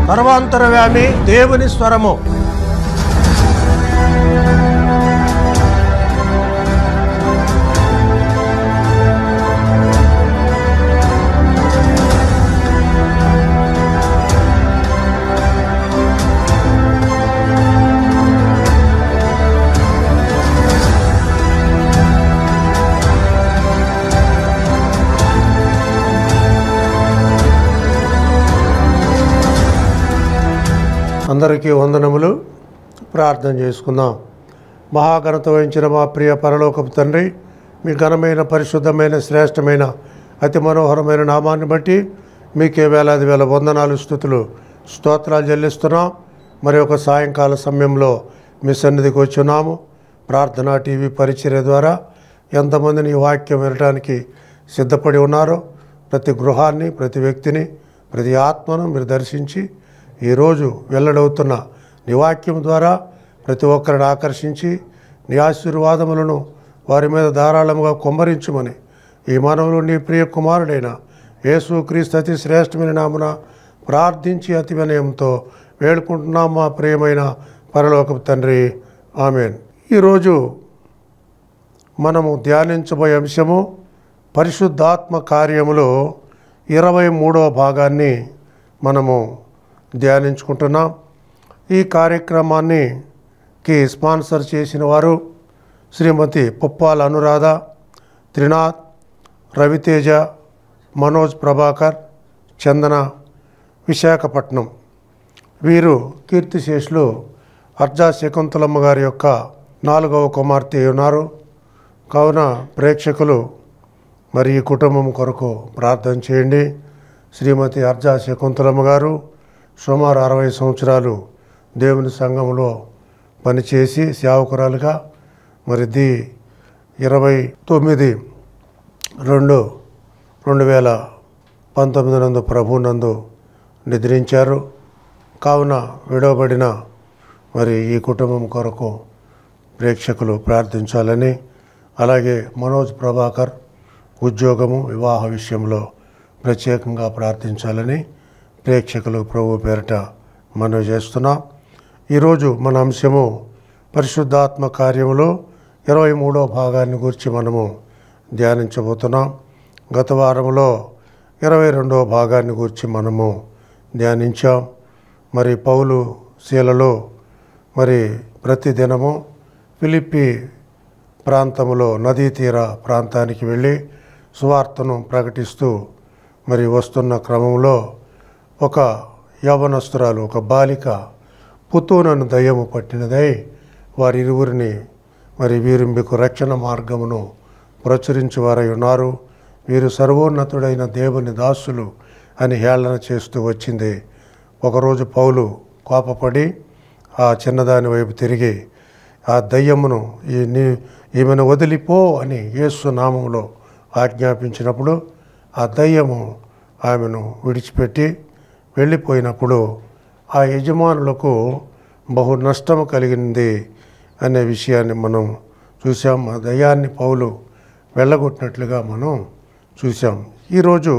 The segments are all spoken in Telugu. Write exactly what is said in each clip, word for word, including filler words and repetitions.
సర్వాంతరవ్యామి దేవుని స్వరము. అందరికీ వందనములు. ప్రార్థన చేసుకుందాం. మహాఘనత వహించిన మా ప్రియ పరలోకపు తండ్రి, మీ ఘనమైన పరిశుద్ధమైన శ్రేష్టమైన అతి మనోహరమైన నామాన్ని బట్టి మీకే వేలాది వేల వందనాలు స్తుతులు స్తోత్రాలు చెల్లిస్తున్నాం. మరి ఒక సాయంకాల సమయంలో మీ సన్నిధికి వచ్చున్నాము. ప్రార్థనా టీవీ పరిచర్య ద్వారా ఎంతమందిని ఈ వాక్యం వినడానికి సిద్ధపడి ఉన్నారో ప్రతి గృహాన్ని, ప్రతి వ్యక్తిని, ప్రతి ఆత్మను మీరు దర్శించి ఈరోజు వెల్లడవుతున్న నీ వాక్యం ద్వారా ప్రతి ఒక్కరిని ఆకర్షించి నీ ఆశీర్వాదములను వారి మీద ధారాళముగా కుమ్మరించుమని ఈ మనవులు నీ ప్రియ కుమారుడైన యేసు క్రీస్తు అతి శ్రేష్టమైన నామున ప్రార్థించి అతి వినయంతో వేడుకుంటున్నాం మా ప్రియమైన పరలోకపు తండ్రి. ఆమేన్. ఈరోజు మనము ధ్యానించబోయే అంశము పరిశుద్ధాత్మ కార్యములో ఇరవై మూడవ భాగాన్ని మనము ధ్యానించుకుంటున్నాం. ఈ కార్యక్రమాన్ని కి స్పాన్సర్ చేసిన వారు శ్రీమతి పుప్పాల అనురాధ, త్రినాథ్, రవితేజ, మనోజ్ ప్రభాకర్, చందన, విశాఖపట్నం. వీరు కీర్తిశేషులు అర్జా శకుంతలమ్మ గారి యొక్క నాలుగవ కుమార్తె ఉన్నారు. కావున ప్రేక్షకులు మరి ఈ కుటుంబం కొరకు ప్రార్థన చేయండి. శ్రీమతి అర్జా శకుంతలమ్మ గారు సుమారు అరవై సంవత్సరాలు దేవుని సంఘంలో పనిచేసి సేవకురాలుగా మరి ది ఇరవై తొమ్మిది రెండు రెండు వేల పంతొమ్మిది నందు ప్రభునందు నిద్రించారు. కావున విడవబడిన మరి ఈ కుటుంబం కొరకు ప్రేక్షకులు ప్రార్థించాలని, అలాగే మనోజ్ ప్రభాకర్ ఉద్యోగము వివాహ విషయంలో ప్రత్యేకంగా ప్రార్థించాలని ప్రేక్షకులు ప్రభు పేరిట మనవి చేస్తున్నాం. ఈరోజు మన అంశము పరిశుద్ధాత్మ కార్యములో ఇరవై మూడవ భాగాన్ని గురించి మనము ధ్యానించబోతున్నాం. గత వారంలో ఇరవై రెండవ భాగాన్ని గురించి మనము ధ్యానించాం. మరి పౌలు శీలలో మరి ప్రతిదినము ఫిలిప్పీ ప్రాంతంలో నదీ తీర ప్రాంతానికి వెళ్ళి సువార్తను ప్రకటిస్తూ మరి వస్తున్న క్రమంలో ఒక యవనస్తురాలు, ఒక బాలిక పుతూనను దయ్యము పట్టినదై వారి ఇరువురిని మరి వీరు మీకు రక్షణ మార్గమును ప్రచురించువారై ఉన్నారు, వీరు సర్వోన్నతుడైన దేవుని దాసులు అని హేళన చేస్తూ వచ్చింది. ఒకరోజు పౌలు కోపపడి ఆ చిన్నదాని వైపు తిరిగి ఆ దయ్యమును ఈ నీ ఈమెను వదిలిపో అని యేసు నామములో ఆజ్ఞాపించినప్పుడు ఆ దయ్యము ఆమెను విడిచిపెట్టి వెళ్ళిపోయినప్పుడు ఆ యజమానులకు బహు నష్టము కలిగింది అనే విషయాన్ని మనం చూసాం. ఆ దయ్యాన్ని పౌలు వెళ్ళగొట్టినట్లుగా మనం చూసాం. ఈరోజు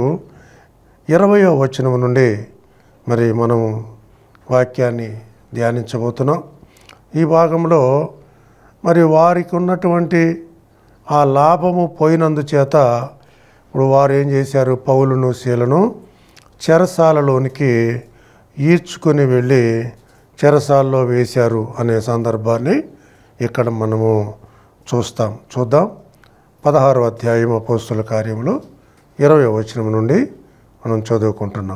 ఇరవయో వచనం నుండి మరి మనము వాక్యాన్ని ధ్యానించబోతున్నాం. ఈ భాగంలో మరి వారికి ఉన్నటువంటి ఆ లాభము పోయినందుచేత ఇప్పుడు వారు ఏం చేశారు, పౌలును శీలను చెరసాలలోనికి ఈడ్చుకొని వెళ్ళి చెరసాలలో వేశారు అనే సందర్భాన్ని ఇక్కడ మనము చూస్తాం. చూద్దాం. పదహారవ అధ్యాయం అపోస్తుల కార్యములు ఇరవై వచనం నుండి మనం చదువుకుంటున్నాం.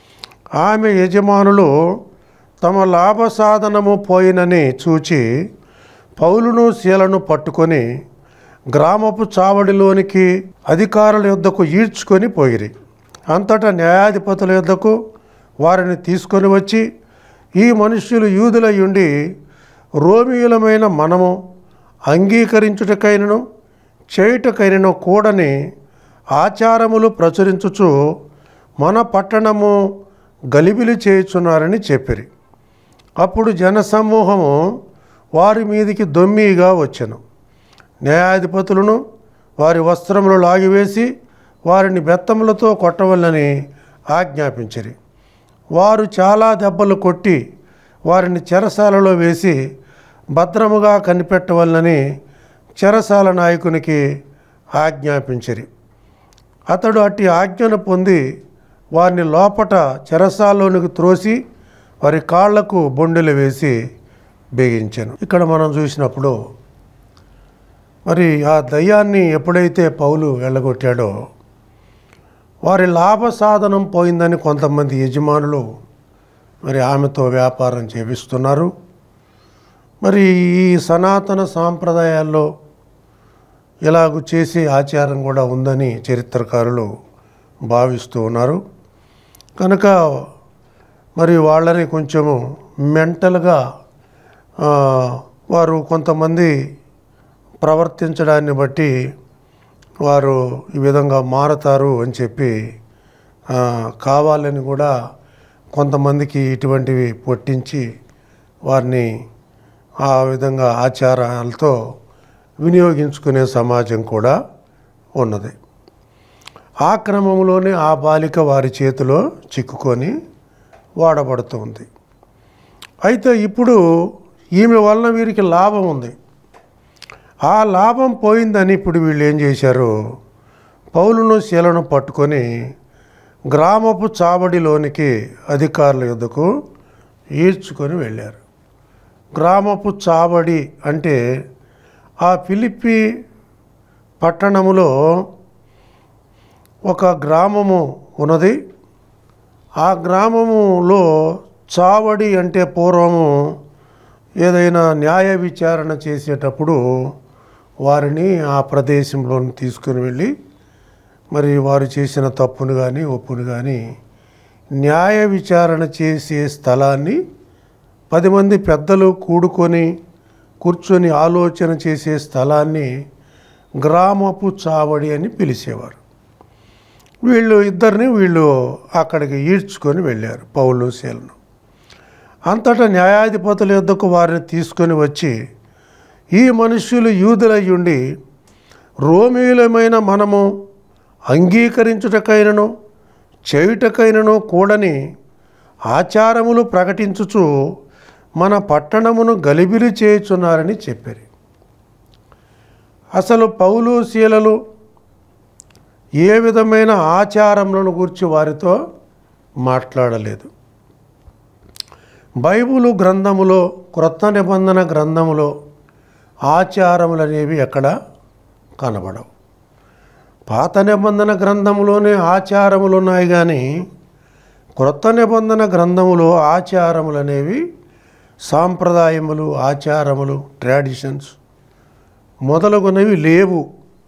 ఆమె యజమానులు తమ లాభ సాధనము పోయినని చూచి పౌలును శీలను పట్టుకొని గ్రామపు చావడిలోనికి అధికారుల యొద్దకు ఈడ్చుకొని పోయిరి. అంతటా న్యాయాధిపతుల యొద్దకు వారిని తీసుకొని వచ్చి, ఈ మనుష్యులు యూదులయ్యుండి రోమియులమైన మనము అంగీకరించుటకైనను చేయుటకైనను కూడని ఆచారములు ప్రచురించుచు మన పట్టణము గలిబిలి చేయుచున్నారని చెప్పిరి. అప్పుడు జనసమూహము వారి మీదికి దొమ్మిగా వచ్చెను. న్యాయాధిపతులను వారి వస్త్రములు లాగివేసి వారిని బెత్తములతో కొట్టవలనని ఆజ్ఞాపించిరి. వారు చాలా దెబ్బలు కొట్టి వారిని చెరసాలలో వేసి భద్రముగా కనిపెట్టవలనని చెరసాల నాయకునికి ఆజ్ఞాపించిరి. అతడు అట్టి ఆజ్ఞను పొంది వారిని లోపట చెరసాలలోనికి త్రోసి వారి కాళ్లకు బొండెలు వేసి బిగించాను. ఇక్కడ మనం చూసినప్పుడు మరి ఆ దయ్యాన్ని ఎప్పుడైతే పౌలు వెళ్ళగొట్టాడో వారి లాభ సాధనం పోయిందని కొంతమంది యజమానులు మరి ఆమెతో వ్యాపారం చేపిస్తున్నారు. మరి ఈ సనాతన సాంప్రదాయాల్లో ఇలాగ చేసే ఆచారం కూడా ఉందని చరిత్రకారులు భావిస్తూ ఉన్నారు. కనుక మరి వాళ్ళని కొంచెము మెంటల్గా వారు కొంతమంది ప్రవర్తించడాన్ని బట్టి వారు ఈ విధంగా మారతారు అని చెప్పి కావాలని కూడా కొంతమందికి ఇటువంటివి పొట్టించి వారిని ఆ విధంగా ఆచారాలతో వినియోగించుకునే సమాజం కూడా ఉన్నది. ఆ క్రమంలోనే ఆ బాలిక వారి చేతిలో చిక్కుకొని వాడబడుతుంది. అయితే ఇప్పుడు ఈమె వలన వీరికి లాభం ఉంది. ఆ లాభం పోయిందని ఇప్పుడు వీళ్ళు ఏం చేశారు, పౌలును శీలను పట్టుకొని గ్రామపు చావడిలోనికి అధికారుల యొద్దకు ఈడ్చుకొని వెళ్ళారు. గ్రామపు చావడి అంటే ఆ ఫిలిప్పీ పట్టణములో ఒక గ్రామము ఉన్నది. ఆ గ్రామములో చావడి అంటే పూర్వము ఏదైనా న్యాయ విచారణ చేసేటప్పుడు వారిని ఆ ప్రదేశంలో తీసుకుని వెళ్ళి మరి వారు చేసిన తప్పును కానీ ఒప్పును కానీ న్యాయ విచారణ చేసే స్థలాన్ని పది మంది పెద్దలు కూడుకొని కూర్చొని ఆలోచన చేసే స్థలాన్ని గ్రామపు చావడి అని పిలిచేవారు. వీళ్ళు ఇద్దరిని వీళ్ళు అక్కడికి ఈడ్చుకొని వెళ్ళారు, పౌలు శీలను. అంతటా న్యాయాధిపతుల యొద్దకు వారిని తీసుకొని వచ్చి, ఈ మనుష్యులు యూదులయ్యుండి రోమీయులమైన మనము అంగీకరించుటకైనను చేయుటకైనను కూడని ఆచారములు ప్రకటించుచు మన పట్టణమును గలిబిలి చేయుచున్నారని చెప్పారు. అసలు పౌలు శీలలు ఏ విధమైన ఆచారములను గురించి వారితో మాట్లాడలేదు. బైబిలు గ్రంథములో, క్రొత్త నిబంధన గ్రంథములో ఆచారములు అనేవి ఎక్కడ కనబడవు. పాత నిబంధన గ్రంథములోనే ఆచారములు ఉన్నాయి, కానీ క్రొత్త నిబంధన గ్రంథములో ఆచారములు అనేవి, సాంప్రదాయములు, ఆచారములు, ట్రెడిషన్స్ మొదలగునవి లేవు,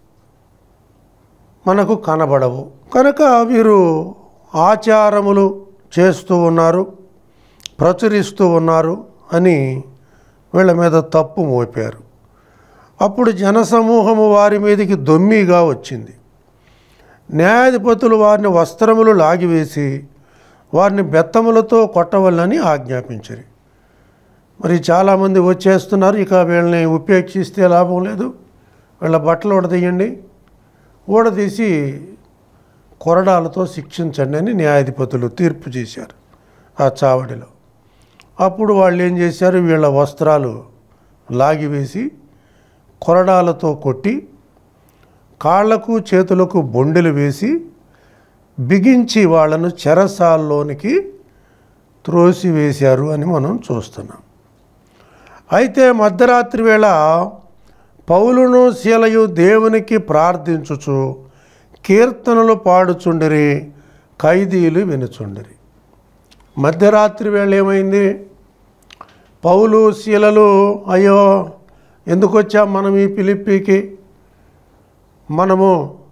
మనకు కనబడవు. కనుక వీరు ఆచారములు చేస్తూ ఉన్నారు, ప్రచురిస్తూ ఉన్నారు అని వీళ్ళ మీద తప్పు మోపారు. అప్పుడు జనసమూహము వారి మీదకి దొమ్మిగా వచ్చింది. న్యాయాధిపతులు వారిని వస్త్రములు లాగివేసి వారిని బెత్తములతో కొట్టవలనని ఆజ్ఞాపించారు. మరి చాలామంది వచ్చేస్తున్నారు, ఇక వీళ్ళని ఉపేక్షిస్తే లాభం లేదు, వీళ్ళ బట్టలు ఊడదీయండి, ఊడదీసి కొరడాలతో శిక్షించండి అని న్యాయాధిపతులు తీర్పు చేశారు ఆ చావడిలో. అప్పుడు వాళ్ళు ఏం చేశారు, వీళ్ళ వస్త్రాలు లాగివేసి కొరడాలతో కొట్టి కాళ్లకు చేతులకు బొండెలు వేసి బిగించి వాళ్ళను చెరసాల్లోనికి త్రోసివేశారు అని మనం చూస్తున్నాం. అయితే మధ్యరాత్రి వేళ పౌలును శీలయు దేవునికి ప్రార్థించుచు కీర్తనలు పాడుచుండిరి, ఖైదీలు వినుచుండిరి. మధ్యరాత్రి వేళ ఏమైంది, పౌలు శీలలు అయ్యో ఎందుకు వచ్చాం మనం ఈ ఫిలిప్పీకి, మనము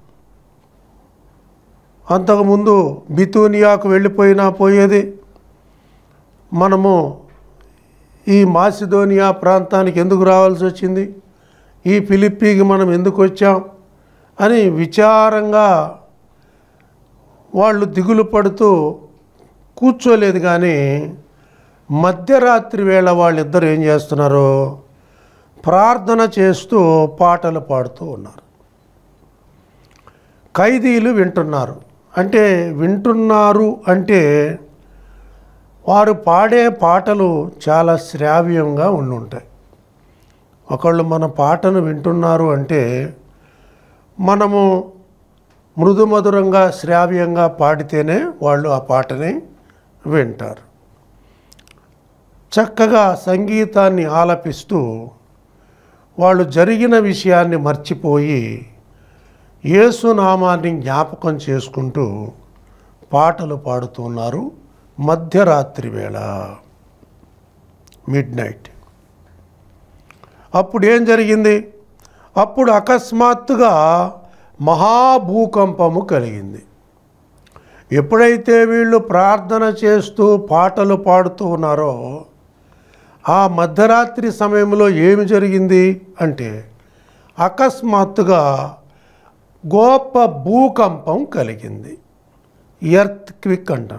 అంతకుముందు బితూనియాకు వెళ్ళిపోయినా పోయేది, మనము ఈ మాసిదోనియా ప్రాంతానికి ఎందుకు రావాల్సి వచ్చింది, ఈ ఫిలిప్పీకి మనం ఎందుకు వచ్చాం అని విచారంగా వాళ్ళు దిగులు పడుతూ కూర్చోలేదు. కానీ మధ్యరాత్రి వేళ వాళ్ళిద్దరు ఏం చేస్తున్నారు, ప్రార్థన చేస్తూ పాటలు పాడుతూ ఉన్నారు. ఖైదీలు వింటున్నారు. అంటే వింటున్నారు అంటే వారు పాడే పాటలు చాలా శ్రావ్యంగా ఉండుంటాయి. ఒకళ్ళు మన పాటను వింటున్నారు అంటే మనము మృదుమధురంగా శ్రావ్యంగా పాడితేనే వాళ్ళు ఆ పాటని వింటారు. చక్కగా సంగీతాన్ని ఆలపిస్తూ వాళ్ళు జరిగిన విషయాన్ని మర్చిపోయి యేసునామాన్ని జ్ఞాపకం చేసుకుంటూ పాటలు పాడుతున్నారు. మధ్యరాత్రి వేళ, మిడ్ నైట్. అప్పుడు ఏం జరిగింది? అప్పుడు అకస్మాత్తుగా మహాభూకంపము కలిగింది. ఎప్పుడైతే వీళ్ళు ప్రార్థన చేస్తూ పాటలు పాడుతూ ఉన్నారో ఆ మధ్యరాత్రి సమయంలో ఏమి జరిగింది అంటే అకస్మాత్తుగా గొప్ప భూకంపం కలిగింది. ఎర్త్ క్విక్ అంటాం.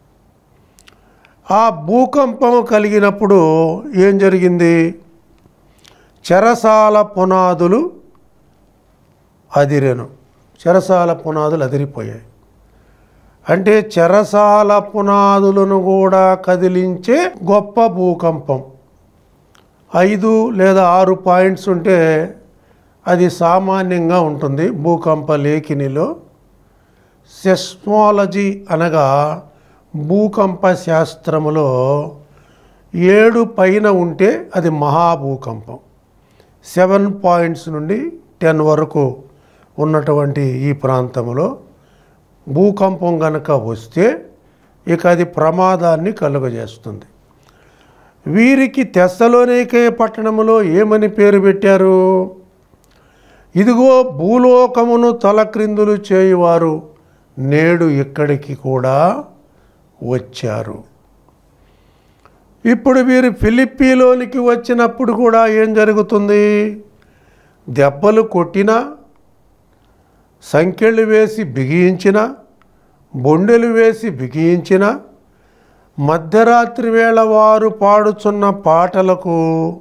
ఆ భూకంపం కలిగినప్పుడు ఏం జరిగింది? చెరసాల పునాదులు అదిరెను. చెరసాల పునాదులు అదిరిపోయాయి. అంటే చెరసాల పునాదులను కూడా కదిలించే గొప్ప భూకంపం. ఐదు లేదా ఆరు పాయింట్స్ ఉంటే అది సామాన్యంగా ఉంటుంది. భూకంప లేఖినిలో సెస్మాలజీ అనగా భూకంప శాస్త్రములో ఏడు పైన ఉంటే అది మహాభూకంపం. సెవెన్ పాయింట్స్ నుండి టెన్ వరకు ఉన్నటువంటి ఈ ప్రాంతంలో భూకంపం కనుక వస్తే ఇక అది ప్రమాదాన్ని కలుగజేస్తుంది. వీరికి తెస్సలోనికే పట్టణములో ఏమని పేరు పెట్టారు? ఇదిగో భూలోకమును తలక్రిందులు చేయువారు నేడు ఇక్కడికి కూడా వచ్చారు. ఇప్పుడు వీరు ఫిలిప్పీలోనికి వచ్చినప్పుడు కూడా ఏం జరుగుతుంది? దెబ్బలు కొట్టినా, సంకెళ్ళు వేసి బిగించిన, బొండెలు వేసి బిగించిన, మధ్యరాత్రి వేళ వారు పాడుచున్న పాటలకు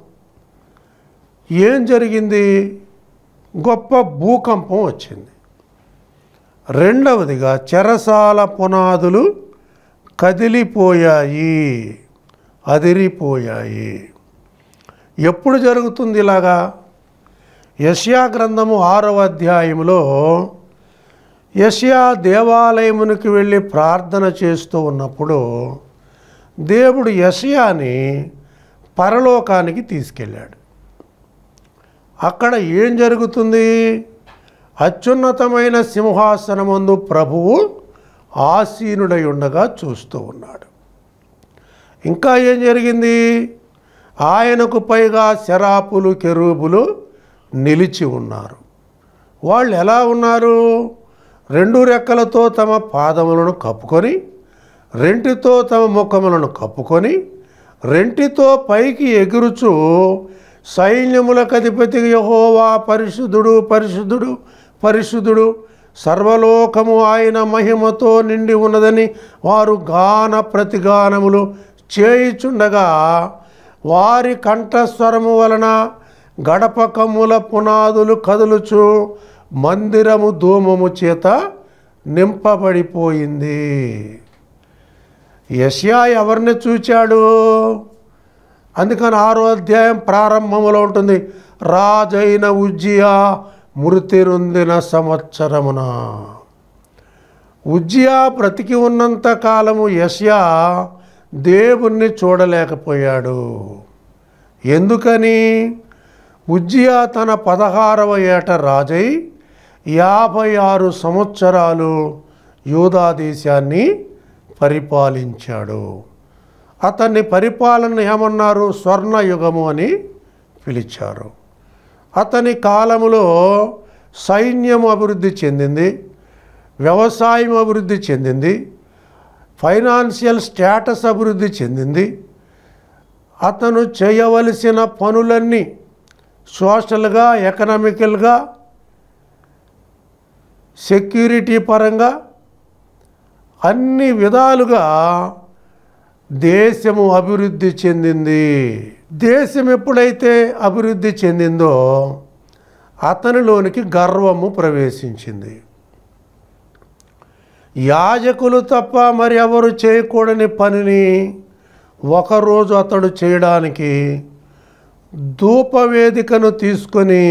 ఏం జరిగింది? గొప్ప భూకంపం వచ్చింది. రెండవదిగా చెరసాల పునాదులు కదిలిపోయాయి, అదిరిపోయాయి. ఎప్పుడు జరుగుతుంది ఇలాగా? యెషయా గ్రంథము ఆరవ అధ్యాయంలో యెషయా దేవాలయమునికి వెళ్ళి ప్రార్థన చేస్తూ ఉన్నప్పుడు దేవుడు యెషయాని పరలోకానికి తీసుకెళ్ళాడు. అక్కడ ఏం జరుగుతుంది? అత్యున్నతమైన సింహాసనమందు ప్రభువు ఆసీనుడై ఉండగా చూస్తూ ఉన్నాడు. ఇంకా ఏం జరిగింది? ఆయనకు పైగా శరాపులు, కెరూబులు నిలిచి ఉన్నారు. వాళ్ళు ఎలా ఉన్నారు? రెండు రెక్కలతో తమ పాదములను కప్పుకొని, రెంటితో తమ ముఖములను కప్పుకొని, రెంటితో పైకి ఎగురుచు సైన్యములకు అధిపతి యెహోవా పరిశుద్ధుడు, పరిశుద్ధుడు, పరిశుద్ధుడు, సర్వలోకము ఆయన మహిమతో నిండి ఉన్నదని వారు గాన ప్రతిగానములు చేయుచుండగా వారి కంఠస్వరము వలన గడప కమ్ముల పునాదులు కదులుచు మందిరము ధూమము చేత నింపబడిపోయింది. యెషయా ఎవరిని చూచాడు? అందుకని ఆరో అధ్యాయం ప్రారంభంలో ఉంటుంది, రాజైన ఉజ్జియా మృతి నొందిన సంవత్సరమున. ఉజ్జియా బ్రతికి ఉన్నంత కాలము యెషయా దేవుణ్ణి చూడలేకపోయాడు. ఎందుకని? ఉజ్జియా తన పదహారవ ఏట రాజై యాభై ఆరు సంవత్సరాలు యూదా దేశాన్ని పరిపాలించాడు. అతన్ని పరిపాలన ఏమన్నారు? స్వర్ణయుగము అని పిలిచారు. అతని కాలములో సైన్యం అభివృద్ధి చెందింది, వ్యవసాయం అభివృద్ధి చెందింది, ఫైనాన్షియల్ స్టేటస్ అభివృద్ధి చెందింది. అతను చేయవలసిన పనులన్నీ సోషల్గా, ఎకనామికల్గా, సెక్యూరిటీ పరంగా అన్ని విధాలుగా దేశము అభివృద్ధి చెందింది. దేశం ఎప్పుడైతే అభివృద్ధి చెందిందో అతనిలోనికి గర్వము ప్రవేశించింది. యాజకులు తప్ప మరి ఎవరు చేయకూడని పనిని ఒకరోజు అతడు చేయడానికి ధూపవేదికను తీసుకొని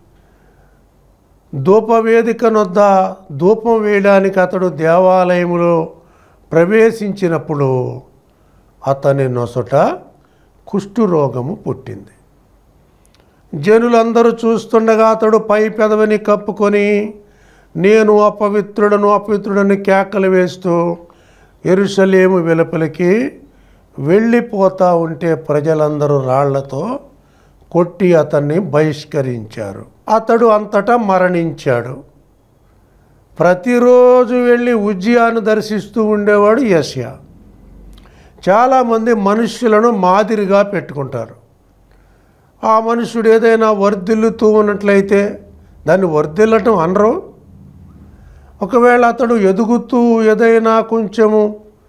ధూపవేదికనొద్ద ధూపం వేయడానికి అతడు దేవాలయంలో ప్రవేశించినప్పుడు అతని నొసట కుష్ఠురోగము పుట్టింది. జనులందరూ చూస్తుండగా అతడు పై పెదవిని కప్పుకొని నేను అపవిత్రుడను అపవిత్రుడని కేకలు వేస్తూ యెరూషలేము వెలుపలికి వెళ్ళిపోతూ ఉంటే ప్రజలందరూ రాళ్లతో కొట్టి అతన్ని బహిష్కరించారు. అతడు అంతటా మరణించాడు. ప్రతిరోజు వెళ్ళి ఉజ్జియాను దర్శిస్తూ ఉండేవాడు యెషయా. చాలామంది మనుష్యులను మాదిరిగా పెట్టుకుంటారు. ఆ మనుష్యుడు ఏదైనా వర్ధిల్లుతూ ఉన్నట్లయితే దాన్ని వర్ధిల్లటం అనరు. ఒకవేళ అతడు ఎదుగుతూ ఏదైనా కొంచెము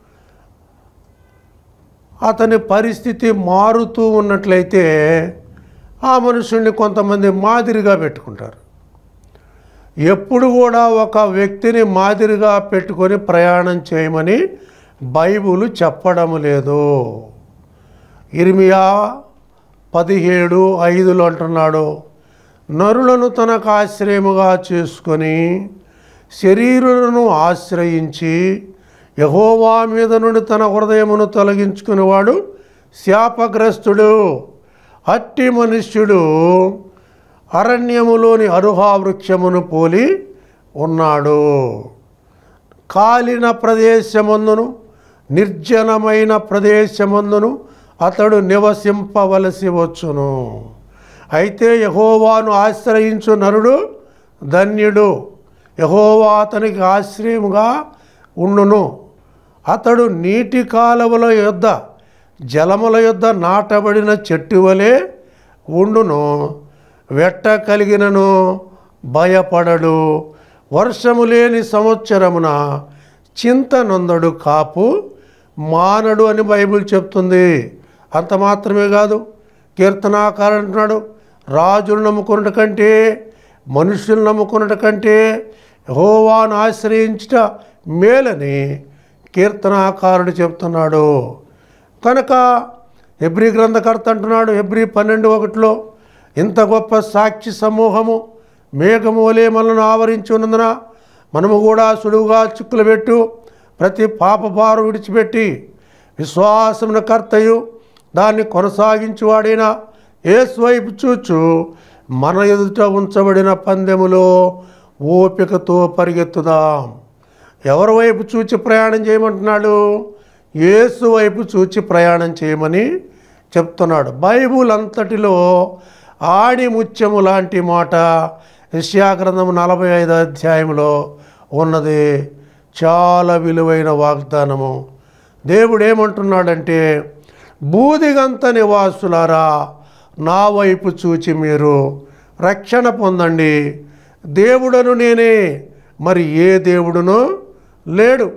అతని పరిస్థితి మారుతూ ఉన్నట్లయితే ఆ మనుషుల్ని కొంతమంది మాదిరిగా పెట్టుకుంటారు. ఎప్పుడు కూడా ఒక వ్యక్తిని మాదిరిగా పెట్టుకొని ప్రయాణం చేయమని బైబిల్ చెప్పడం లేదు. ఇర్మియా పదిహేడు ఐదులో అంటున్నాడు, నరులను తనకు ఆశ్రయముగా చేసుకొని శరీరులను ఆశ్రయించి యెహోవా మీద నుండి తన హృదయమును తొలగించుకునేవాడు శాపగ్రస్తుడు. అట్టి మనుష్యుడు అరణ్యములోని అరుహా వృక్షమును పోలి ఉన్నాడు. కాలిన ప్రదేశమందును నిర్జనమైన ప్రదేశమందును అతడు నివసింపవలసి వచ్చును. అయితే యెహోవాను ఆశ్రయించు నరుడు ధన్యుడు. యెహోవా అతనికి ఆశ్రయముగా ఉండును. అతడు నీటి కాలువల యొద్ద జలముల యొద్ద నాటబడిన చెట్టు వలె ఉండును. వెట్ట కలిగినను భయపడడు. వర్షము లేని సంవత్సరమున చింత నొందడు, కాపు మానడు అని బైబిల్ చెప్తుంది. అంత మాత్రమే కాదు, కీర్తనాకారుడు అంటున్నాడు, రాజులు నమ్ముకున్నట కంటే మనుషులు నమ్ముకున్నట కంటే యెహోవాను ఆశ్రయించుట మేలని కీర్తనాకారుడు చెప్తున్నాడు. కనుక హెబ్రీ గ్రంథకర్త అంటున్నాడు హెబ్రీ పన్నెండు ఒకటిలో, ఇంత గొప్ప సాక్షి సమూహము మేఘము వలె మనల్ని ఆవరించి ఉన్నందున మనము కూడా సులువుగా చిక్కులు పెట్టు ప్రతి పాపభారం విడిచిపెట్టి విశ్వాసమున కర్తయు దాన్ని కొనసాగించువాడైన యేసు వైపు చూచు మన ఎదుట ఉంచబడిన పందెములో ఓపికతో పరిగెత్తుదాం. ఎవరి వైపు చూచి ప్రయాణం చేయమంటున్నాడు? యేసు వైపు చూచి ప్రయాణం చేయమని చెప్తున్నాడు. బైబిల్ అంతటిలో ఆడి ముత్యము లాంటి మాట యెషయా గ్రంథము నలభై ఐదు అధ్యాయంలో ఉన్నది. చాలా విలువైన వాగ్దానము. దేవుడు ఏమంటున్నాడంటే, బూదిగంత నివాసులారా నా వైపు చూచి మీరు రక్షణ పొందండి. దేవుడను నేనే, మరి ఏ దేవుడునో లేడు.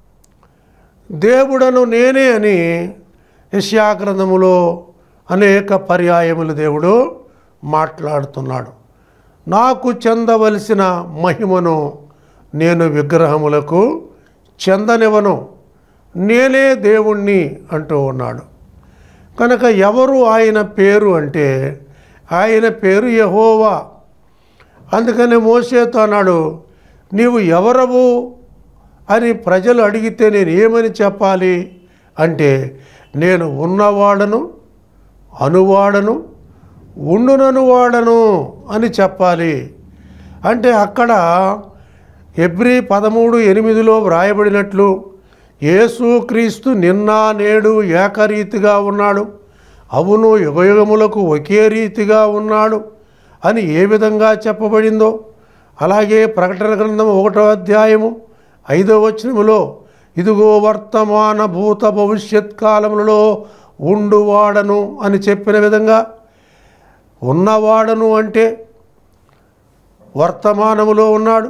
దేవుడను నేనే అని యెషయా గ్రంథములో అనేక పర్యాయములు దేవుడు మాట్లాడుతున్నాడు. నాకు చెందవలసిన మహిమను నేను విగ్రహములకు చెందనివ్వను, నేనే దేవుణ్ణి అంటూ ఉన్నాడు. కనుక ఎవరు ఆయన పేరు అంటే ఆయన పేరు యెహోవా. అందుకని మోషేతో అన్నాడు, నీవు ఎవరవు అని ప్రజలు అడిగితే నేను ఏమని చెప్పాలి అంటే, నేను ఉన్నవాడను, అనువాడను, ఉండునను వాడను అని చెప్పాలి. అంటే అక్కడ హెబ్రీ పదమూడు ఎనిమిదిలో వ్రాయబడినట్లు యేసుక్రీస్తు నిన్న నేడు ఏకరీతిగా ఉన్నాడు, అవును యుగయుగములకు ఒకే రీతిగా ఉన్నాడు అని ఏ విధంగా చెప్పబడిందో, అలాగే ప్రకటన గ్రంథం ఒకటో అధ్యాయము ఐదో వచనములో ఇదిగో వర్తమాన భూత భవిష్యత్ కాలములలో ఉండువాడను అని చెప్పిన విధంగా, ఉన్నవాడను అంటే వర్తమానములో ఉన్నాడు,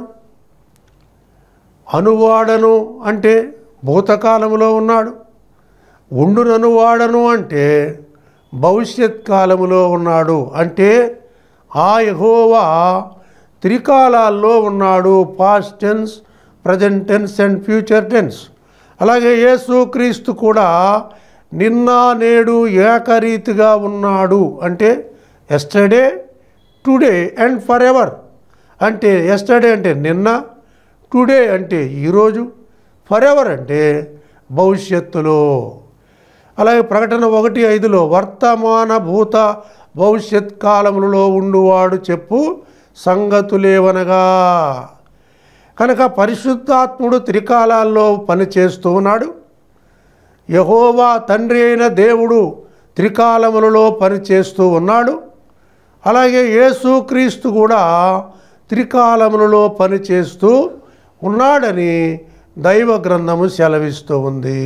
అనువాడను అంటే భూతకాలములో ఉన్నాడు, ఉండునను వాడను అంటే భవిష్యత్ కాలములో ఉన్నాడు. అంటే ఆ యెహోవా త్రికాలాల్లో ఉన్నాడు, past tense, present tense and future tense. అలాగే యేసుక్రీస్తు కూడా నిన్న నేడు ఏకరీతిగా ఉన్నాడు అంటే yesterday, today and for ever. అంటే ఎస్టర్డే అంటే నిన్న, టుడే అంటే ఈరోజు, ఫర్ ఎవర్ అంటే భవిష్యత్తులో. అలాగే ప్రకటన ఒకటి ఐదులో వర్తమాన భూత భవిష్యత్ కాలములలో ఉండువాడు చెప్పు సంగతులేవనగా. కనుక పరిశుద్ధాత్ముడు త్రికాలాల్లో పనిచేస్తూ ఉన్నాడు. యెహోవా తండ్రి అయిన దేవుడు త్రికాలములలో పనిచేస్తూ ఉన్నాడు. అలాగే యేసుక్రీస్తు కూడా త్రికాలములలో పనిచేస్తూ ఉన్నాడని దైవ గ్రంథము సెలవిస్తూ ఉంది.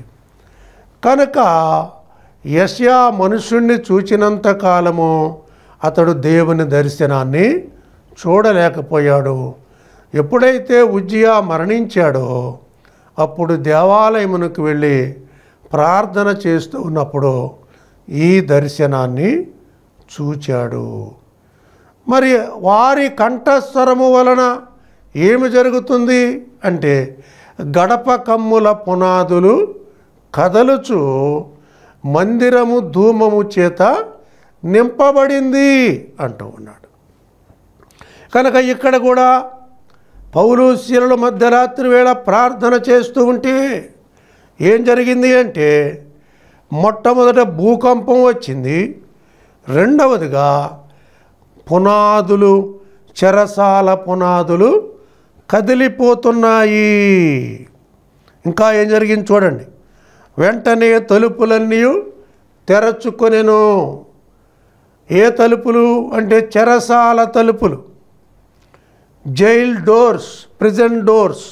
కనుక యెషయా మనుషుణ్ణి చూచినంత కాలము అతడు దేవుని దర్శనాన్ని చూడలేకపోయాడు. ఎప్పుడైతే ఉజ్జియా మరణించాడో అప్పుడు దేవాలయమునకు వెళ్ళి ప్రార్థన చేస్తూ ఉన్నప్పుడు ఈ దర్శనాన్ని చూచాడు. మరి వారి కంఠస్వరము వలన ఏమి జరుగుతుంది అంటే గడప కమ్ముల పునాదులు కదలుచు మందిరము ధూమము చేత నింపబడింది అంటూ ఉన్నాడు. కనుక ఇక్కడ కూడా పౌలు శీలలు మధ్యరాత్రి వేళ ప్రార్థన చేస్తూ ఉంటే ఏం జరిగింది అంటే మొట్టమొదట భూకంపం వచ్చింది, రెండవదిగా పునాదులు చెరసాల పునాదులు కదిలిపోతున్నాయి. ఇంకా ఏం జరిగింది చూడండి. వెంటనే తలుపులన్నీ తెరచుకొనెను. ఏ తలుపులు అంటే చెరసాల తలుపులు, జైల్ డోర్స్, ప్రిజన్ డోర్స్.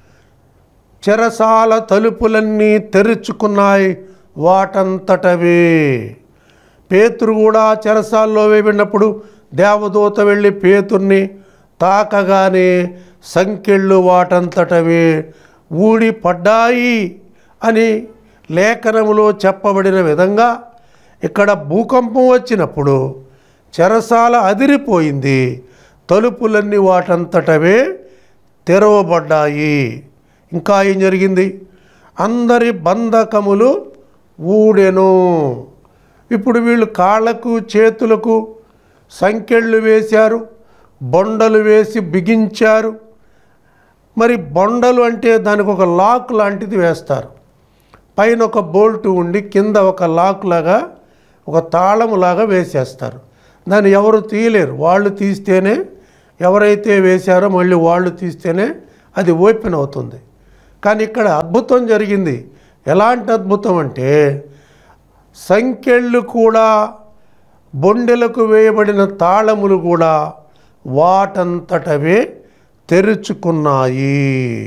చెరసాల తలుపులన్నీ తెరుచుకున్నాయి వాటంతటవే. పేతురు కూడా చెరసాల్లో వేయబడినప్పుడు దేవదూత వెళ్ళి పేతుర్ని తాకగానే సంకెళ్ళు వాటంతటవే ఊడి పడ్డాయి అని లేఖనములో చెప్పబడిన విధంగా ఇక్కడ భూకంపం వచ్చినప్పుడు చెరసాల అదిరిపోయింది, తలుపులన్నీ వాటంతటవే తెరవబడ్డాయి. ఇంకా ఏం జరిగింది? అందరి బంధకములు ఊడెను. ఇప్పుడు వీళ్ళు కాళ్ళకు చేతులకు సంకెళ్ళు వేశారు, బొండలు వేసి బిగించారు. మరి బొండలు అంటే దానికి ఒక లాక్ లాంటిది వేస్తారు. పైన ఒక బోల్టు ఉండి కింద ఒక లాక్ లాగా ఒక తాళములాగా వేసేస్తారు. దాన్ని ఎవరు తీయలేరు. వాళ్ళు తీస్తేనే, ఎవరైతే వేశారో మళ్ళీ వాళ్ళు తీస్తేనే అది ఓపెన్ అవుతుంది. కానీ ఇక్కడ అద్భుతం జరిగింది. ఎలాంటి అద్భుతం అంటే సంకెళ్ళు కూడా, బొండెలకు వేయబడిన తాళములు కూడా వాటంతటవే తెరుచుకున్నాయి.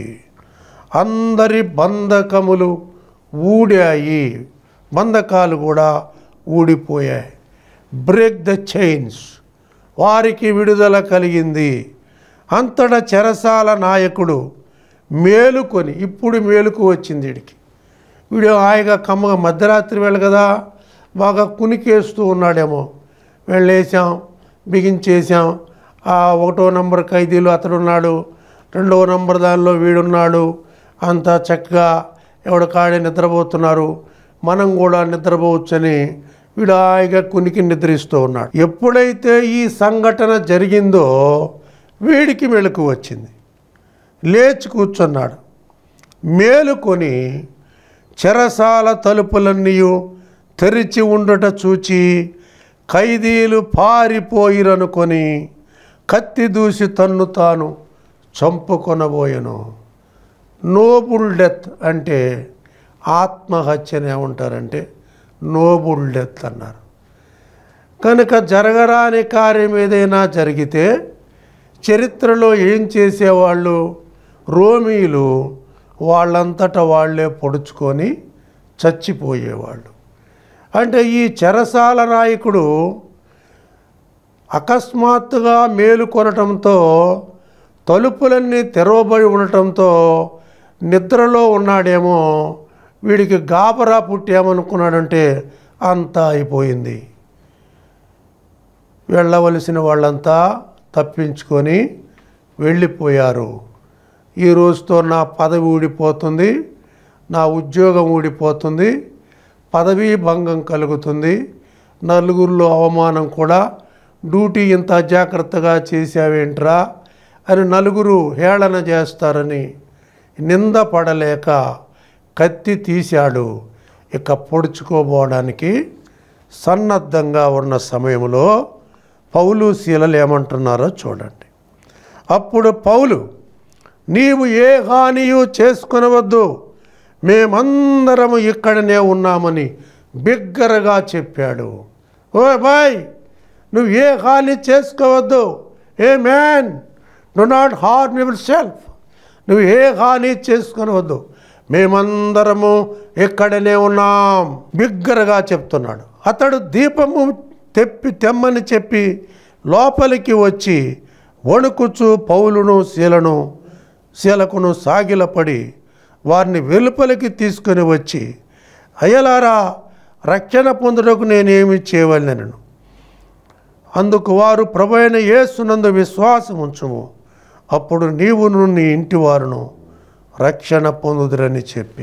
అందరి బంధకములు ఊడాయి, బంధకాలు కూడా ఊడిపోయాయి. బ్రేక్ ద చైన్స్, వారికి విడుదల కలిగింది. అంతటా చెరసాల నాయకుడు మేలుకొని, ఇప్పుడు మేలుకు వచ్చింది వీడికి. వీడు హాయిగా కమ్మగా మధ్యరాత్రి వేళ కదా బాగా కునికేస్తూ ఉన్నాడేమో. వెళ్ళేసాం, బిగించేసాం. ఆ ఒకటో నంబర్ ఖైదీలు అతడున్నాడు, రెండవ నంబర్ దానిలో వీడున్నాడు. అంతా చక్కగా ఎవడ కాడే నిద్రపోతున్నారు, మనం కూడా నిద్రపోవచ్చని వీడు హాయిగా కునికి నిద్రిస్తూ ఉన్నాడు. ఎప్పుడైతే ఈ సంఘటన జరిగిందో వీడికి మెలకు వచ్చింది. లేచి కూర్చున్నాడు. మేలుకొని చెరసాల తలుపులన్నీ తెరిచి ఉండుట చూచి ఖైదీలు పారిపోయిరనుకొని కత్తి దూసి తన్ను తాను చంపుకొనబోయెను. నోబుల్ డెత్ అంటే ఆత్మహత్యని ఏమంటారంటే నోబుల్ డెత్ అన్నారు. కనుక జరగరాని కార్యం ఏదైనా జరిగితే చరిత్రలో ఏం చేసేవాళ్ళు? రోమీలు వాళ్ళంతటా వాళ్ళే పొడుచుకొని చచ్చిపోయేవాళ్ళు. అంటే ఈ చెరసాల నాయకుడు అకస్మాత్తుగా మేలుకొనటంతో, తలుపులన్నీ తెరవబడి ఉండటంతో నిద్రలో ఉన్నాడేమో. వీడికి గాబరా పుట్టి ఏమనుకున్నాడంటే అంతా అయిపోయింది. వెళ్ళవలసిన వాళ్ళంతా తప్పించుకొని వెళ్ళిపోయారు. ఈ రోజుతో నా పదవి ఊడిపోతుంది, నా ఉద్యోగం ఊడిపోతుంది, పదవీ భంగం కలుగుతుంది, నలుగురిలో అవమానం కూడా. డ్యూటీ ఇంత జాగ్రత్తగా చేశావేంట్రా అని నలుగురు హేళన చేస్తారని నింద పడలేక కత్తి తీశాడు. ఇక పొడుచుకోబోవడానికి సన్నద్ధంగా ఉన్న సమయంలో పౌలు శీలలు ఏమంటున్నారో చూడండి. అప్పుడు పౌలు, నీవు ఏ హానియు చేసుకొనవద్దు, మేమందరము ఇక్కడనే ఉన్నామని బిగ్గరగా చెప్పాడు. ఓ బాయ్, నువ్వు ఏ హాని చేసుకోవద్దు. A man, do not harm yourself. నువ్వు ఏ హాని చేసుకొనవద్దు, మేమందరము ఇక్కడనే ఉన్నాం బిగ్గరగా చెప్తున్నాడు. అతడు దీపము తెప్పి తెమ్మని చెప్పి లోపలికి వచ్చి వణుకుచు పౌలును శీలను శీలకును సాగిలపడి వారిని వెలుపలికి తీసుకొని వచ్చి, అయ్యలారా, రక్షణ పొందుటకు నేనేమి చేయవలెనను. అందుకు వారు, ప్రభువైన యేసునందు విశ్వాసం ఉంచుము, అప్పుడు నీవును నీ ఇంటి వారును రక్షణ పొందుదురని చెప్పి.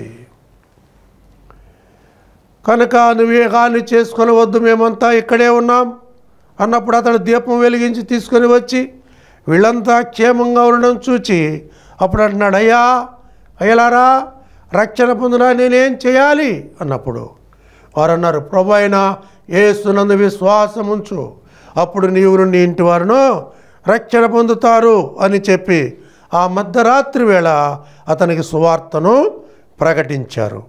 కనుక నువ్వే హాని చేసుకొని వద్దు, మేమంతా ఇక్కడే ఉన్నాం అన్నప్పుడు అతడు దీపం వెలిగించి తీసుకొని వచ్చి వీళ్ళంతా క్షేమంగా ఉండడం చూచి అప్పుడు అంటున్నాడు, అయ్యా అయ్యలారా, రక్షణ పొందునా నేనేం చేయాలి అన్నప్పుడు వారు అన్నారు, ప్రభువైన యేసునందు విశ్వాసం ఉంచు, అప్పుడు నీవు నీ ఇంటి వారును రక్షణ పొందుతారు అని చెప్పి ఆ మధ్యరాత్రి వేళ అతనికి సువార్తను ప్రకటించారు.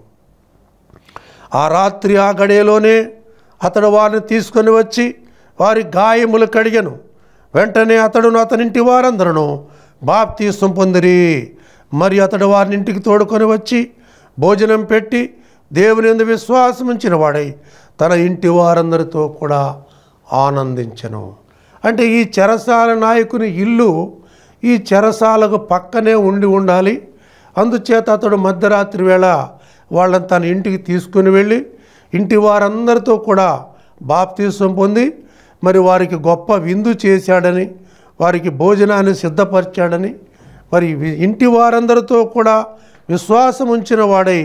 ఆ రాత్రి ఆ గడియలోనే అతడు వారిని తీసుకొని వచ్చి వారి గాయములు కడిగెను. వెంటనే అతడును అతనింటి వారందరూ బాప్తీసం పొందిరి. మరి అతడు వారిని ఇంటికి తోడుకొని వచ్చి భోజనం పెట్టి దేవుని యందు విశ్వాసం ఉంచిన వాడై తన ఇంటి వారందరితో కూడా ఆనందించెను. అంటే ఈ చెరసాల నాయకుని ఇల్లు ఈ చెరసాలకు పక్కనే ఉండి ఉండాలి. అందుచేత అతడు మధ్యరాత్రి వేళ వాళ్ళని తన ఇంటికి తీసుకుని వెళ్ళి ఇంటి వారందరితో కూడా బాప్తీసం పొంది మరి వారికి గొప్ప విందు చేశాడని, వారికి భోజనాన్ని సిద్ధపరిచాడని, మరి ఇంటి వారందరితో కూడా విశ్వాసం ఉంచిన వాడై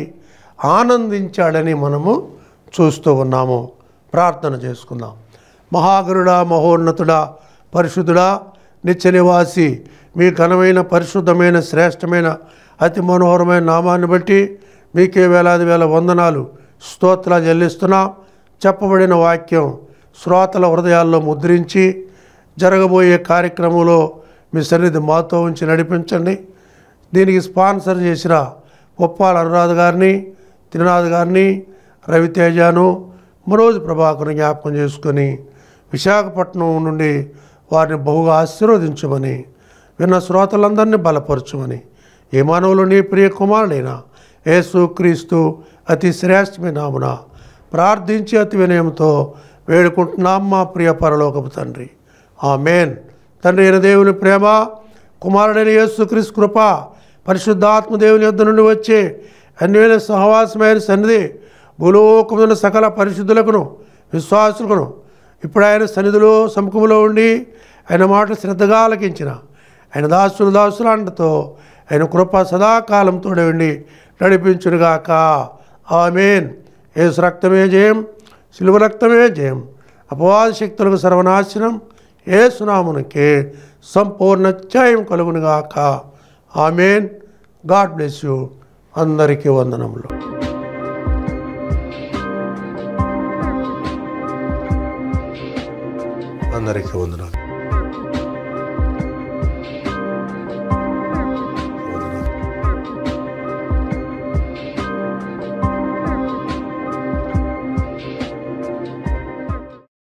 ఆనందించాడని మనము చూస్తూ ఉన్నాము. ప్రార్థన చేసుకుందాం. మహాగరుడా, మహోన్నతుడా, పరిశుద్ధుడా, నిత్య నివాసి, మీ ఘనమైన పరిశుద్ధమైన శ్రేష్టమైన అతి మనోహరమైన నామాన్ని బట్టి మీకే వేలాది వేల వందనాలు స్తోత్రాలు చెల్లిస్తున్నాం. చెప్పబడిన వాక్యం శ్రోతల హృదయాల్లో ముద్రించి జరగబోయే కార్యక్రమంలో మీ సన్నిధి మాతో ఉంచి నడిపించండి. దీనికి స్పాన్సర్ చేసిన ఉప్పాల అనురాధ గారిని, త్రినాథ్ గారిని, రవితేజను, మనోజ్ ప్రభాకర్ని జ్ఞాపకం చేసుకొని విశాఖపట్నం నుండి వారిని బహుగా ఆశీర్వదించమని, విన్న శ్రోతలందరినీ బలపరచమని, ఏ మానవులు నీ ప్రియ కుమారుడైన యేసు క్రీస్తు అతి శ్రేష్టమైన నామున ప్రార్థించి అతి వినయంతో వేడుకుంటున్నాం మా ప్రియ పరలోకపు తండ్రి. ఆమేన్. తండ్రి అయిన దేవుని ప్రేమ, కుమారుడైన యేసు క్రీస్తు కృప, పరిశుద్ధాత్మ దేవుని యొద్ద నుండి వచ్చే అన్యోన్య సహవాసమైన సన్నిధి భూలోకమున సకల పరిశుద్ధులకును విశ్వాసులకును ఇప్పుడు ఆయన సన్నిధిలో సముఖంలో ఉండి ఆయన మాట శ్రద్ధగా ఆలకించిన ఆయన దాసులు దాసులాంటితో ఆయన కృప సదాకాలంతో ఉండి నడిపించునుగాక. ఆమేన్. యేసు రక్తమే జయం, శిలువ రక్తమే జయం, అపవాద శక్తులకు సర్వనాశనం, యేసు నామమునకే సంపూర్ణ జయం కలుగునుగాక. ఆమేన్. God bless you. అందరికీ వందనములు. అందరికీ వందనాలు.